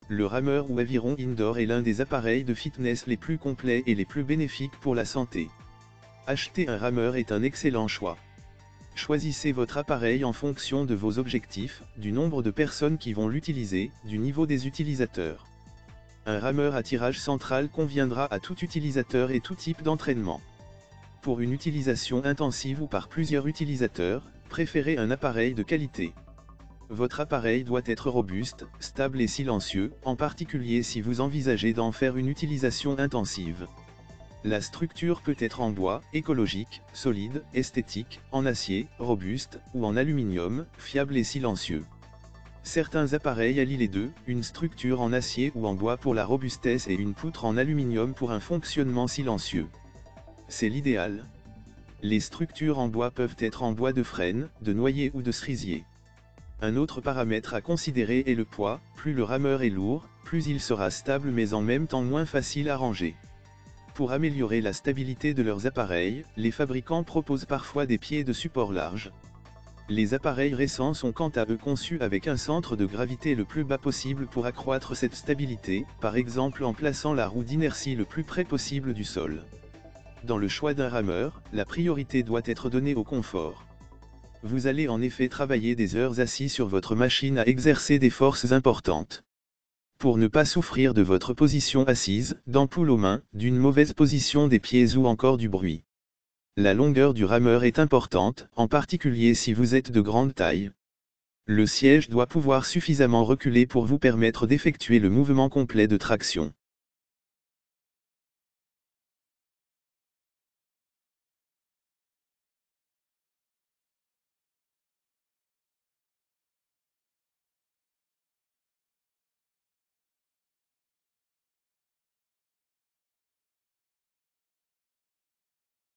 Le rameur ou aviron indoor est l'un des appareils de fitness les plus complets et les plus bénéfiques pour la santé. Acheter un rameur est un excellent choix. Choisissez votre appareil en fonction de vos objectifs, du nombre de personnes qui vont l'utiliser, du niveau des utilisateurs. Un rameur à tirage central conviendra à tout utilisateur et tout type d'entraînement. Pour une utilisation intensive ou par plusieurs utilisateurs, préférez un appareil de qualité. Votre appareil doit être robuste, stable et silencieux, en particulier si vous envisagez d'en faire une utilisation intensive. La structure peut être en bois, écologique, solide, esthétique, en acier, robuste, ou en aluminium, fiable et silencieux. Certains appareils allient les deux, une structure en acier ou en bois pour la robustesse et une poutre en aluminium pour un fonctionnement silencieux. C'est l'idéal. Les structures en bois peuvent être en bois de frêne, de noyer ou de cerisier. Un autre paramètre à considérer est le poids, plus le rameur est lourd, plus il sera stable mais en même temps moins facile à ranger. Pour améliorer la stabilité de leurs appareils, les fabricants proposent parfois des pieds de support large. Les appareils récents sont quant à eux conçus avec un centre de gravité le plus bas possible pour accroître cette stabilité, par exemple en plaçant la roue d'inertie le plus près possible du sol. Dans le choix d'un rameur, la priorité doit être donnée au confort. Vous allez en effet travailler des heures assis sur votre machine à exercer des forces importantes. Pour ne pas souffrir de votre position assise, d'ampoules aux mains, d'une mauvaise position des pieds ou encore du bruit. La longueur du rameur est importante, en particulier si vous êtes de grande taille. Le siège doit pouvoir suffisamment reculer pour vous permettre d'effectuer le mouvement complet de traction.